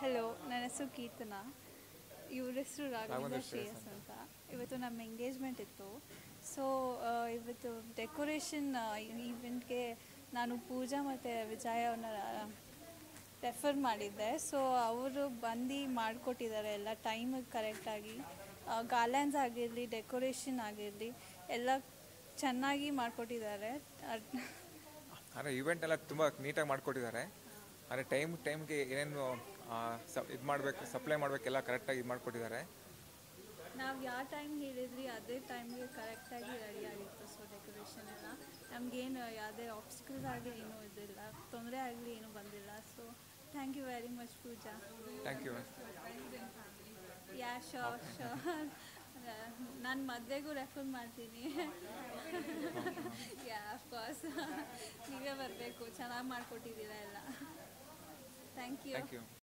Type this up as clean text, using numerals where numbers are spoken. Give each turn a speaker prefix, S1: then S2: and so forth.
S1: Hello, ನನ್ನ ಹೆಸರು ಕೀರ್ತನಾ. ಇವ್ರ ಹೆಸರು ರಾಘವೇಂದ್ರ
S2: ರಾಘವೇಂದ್ರ ಶ್ರೇಯಸ್
S1: ಶ್ರೇಯಸ್
S2: ಅಂತ.
S1: ಅಂತ. ಇವತ್ತು ನಮ್ಮ ಎಂಗೇಜ್ಮೆಂಟ್ ಇತ್ತು. ಸೊ ಇವತ್ತು ಡೆಕೋರೇಷನ್ ಈವೆಂಟ್ಗೆ ನಾನು ಪೂಜಾ ಮತ್ತು ವಿಜಯ್ ಅವ್ರನ್ನ ರೆಫರ್ ಮಾಡಿದ್ದೆ. ಸೊ ಅವರು ಬಂದು ಮಾಡಿಕೊಟ್ಟಿದ್ದಾರೆ ಎಲ್ಲ ಟೈಮಿಗೆ ಕರೆಕ್ಟಾಗಿ. ಗಾರ್ಲ್ಯಾಂಡ್ಸ್ ಆಗಿರಲಿ, ಡೆಕೋರೇಷನ್ ಆಗಿರಲಿ ಎಲ್ಲ ಚೆನ್ನಾಗಿ ಮಾಡಿಕೊಟ್ಟಿದ್ದಾರೆ.
S2: ಅಂದರೆ ಇವೆಂಟ್ ಎಲ್ಲ ತುಂಬ ನೀಟಾಗಿ ಮಾಡಿಕೊಟ್ಟಿದ್ದಾರೆ. ಅಂದರೆ ಟೈಮ್ಗೆ ಏನೇನು ಇದು ಮಾಡಬೇಕು, ಸಪ್ಲೈ ಮಾಡಬೇಕೆಲ್ಲ ಕರೆಕ್ಟಾಗಿ ಇದು ಮಾಡಿಕೊಟ್ಟಿದ್ದಾರೆ.
S1: ನಾವು ಯಾವ ಟೈಮ್ ಹೇಳಿದ್ರಿ ಅದೇ ಟೈಮ್ಗೆ ಕರೆಕ್ಟಾಗಿ ರೆಡಿ ಆಗಿತ್ತು. ಸೊ ಡೆಕೋರೇಷನ್ ಎಲ್ಲ ನಮಗೇನು ಯಾವುದೇ ಆಬ್ಸ್ಟಕಲ್ ಆಗಲಿ ಏನೂ ಇದಿಲ್ಲ, ತೊಂದರೆ ಆಗಲಿ ಏನೂ ಬಂದಿಲ್ಲ. So thank you very much Pooja.
S2: Thank you.
S1: Yeah sure sure. ನಾನು ಮದುವೆಗೂ ರೆಫರ್ ಮಾಡ್ತೀನಿ. Yeah of course. ನೀವೇ ಬರಬೇಕು, ಚೆನ್ನಾಗಿ ಮಾಡಿಕೊಟ್ಟಿದ್ದೀರಾ ಎಲ್ಲ. Thank you.